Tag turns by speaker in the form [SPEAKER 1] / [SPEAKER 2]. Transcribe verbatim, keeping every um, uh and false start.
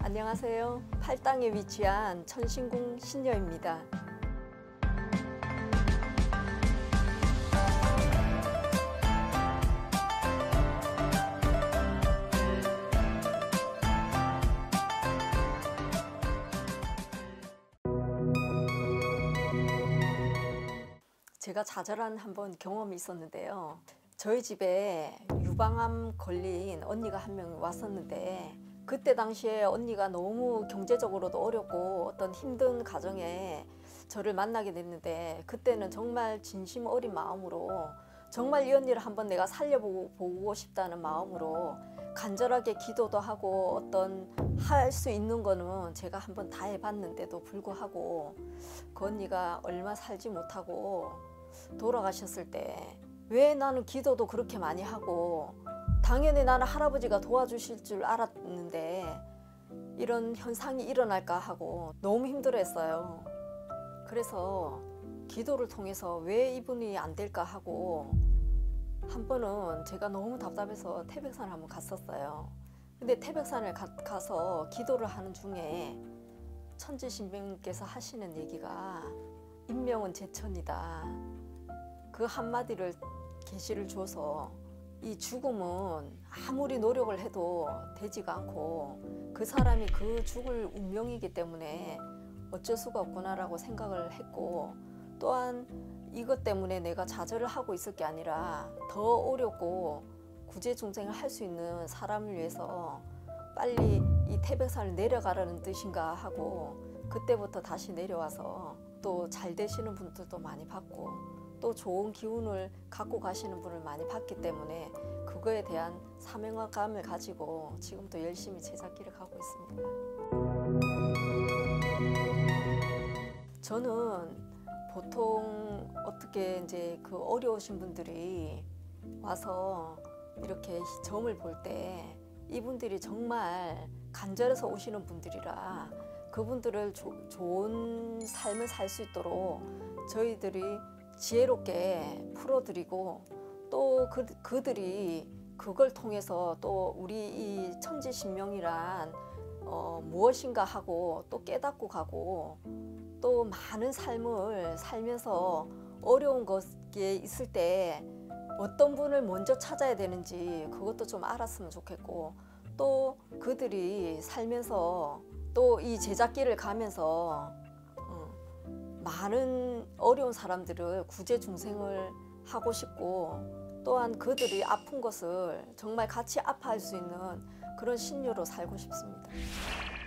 [SPEAKER 1] 안녕하세요. 팔당에 위치한 천신궁 신녀입니다. 제가 좌절한 한번 경험이 있었는데요. 저희 집에 유방암 걸린 언니가 한 명 왔었는데, 그때 당시에 언니가 너무 경제적으로도 어렵고 어떤 힘든 가정에 저를 만나게 됐는데, 그때는 정말 진심 어린 마음으로 정말 이 언니를 한번 내가 살려보고 보고 싶다는 마음으로 간절하게 기도도 하고, 어떤 할 수 있는 거는 제가 한번 다 해봤는데도 불구하고 그 언니가 얼마 살지 못하고 돌아가셨을 때, 왜 나는 기도도 그렇게 많이 하고 당연히 나는 할아버지가 도와주실 줄 알았는데 이런 현상이 일어날까 하고 너무 힘들어했어요. 그래서 기도를 통해서 왜 이분이 안 될까 하고 한 번은 제가 너무 답답해서 태백산을 한번 갔었어요. 근데 태백산을 가, 가서 기도를 하는 중에 천지신명께서 하시는 얘기가 인명은 제천이다, 그 한마디를 계시를 줘서 이 죽음은 아무리 노력을 해도 되지가 않고 그 사람이 그 죽을 운명이기 때문에 어쩔 수가 없구나라고 생각을 했고, 또한 이것 때문에 내가 좌절을 하고 있을 게 아니라 더 어렵고 구제중생을 할 수 있는 사람을 위해서 빨리 이 태백산을 내려가라는 뜻인가 하고, 그때부터 다시 내려와서 또 잘 되시는 분들도 많이 봤고 또 좋은 기운을 갖고 가시는 분을 많이 봤기 때문에 그거에 대한 사명감을 가지고 지금도 열심히 제작길을 가고 있습니다. 저는 보통 어떻게 이제 그 어려우신 분들이 와서 이렇게 점을 볼 때 이분들이 정말 간절해서 오시는 분들이라 그분들을 조, 좋은 삶을 살 수 있도록 저희들이 지혜롭게 풀어드리고, 또 그, 그들이 그걸 통해서 또 우리 이 천지신명이란 어, 무엇인가 하고 또 깨닫고 가고, 또 많은 삶을 살면서 어려운 것에 있을 때 어떤 분을 먼저 찾아야 되는지 그것도 좀 알았으면 좋겠고, 또 그들이 살면서 또 이 제작길을 가면서 많은 어려운 사람들을 구제중생을 하고 싶고, 또한 그들이 아픈 것을 정말 같이 아파할 수 있는 그런 신녀로 살고 싶습니다.